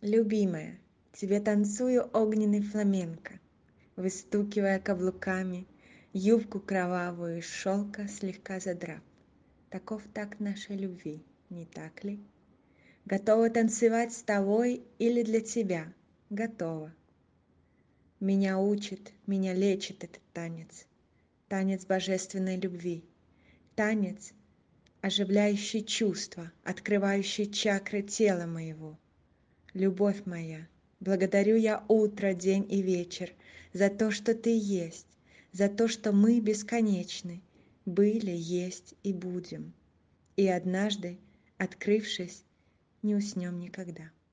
Любимая, тебе танцую огненный фламенко, выстукивая каблуками, юбку кровавую из шелка слегка задрав. Таков такт нашей любви, не так ли? Готова танцевать с тобой или для тебя? Готова. Меня учит, меня лечит этот танец. Танец божественной любви. Танец, оживляющий чувства, открывающий чакры тела моего. Любовь моя, благодарю я утро, день и вечер за то, что ты есть, за то, что мы бесконечны, были, есть и будем. И однажды, открывшись, не уснем никогда.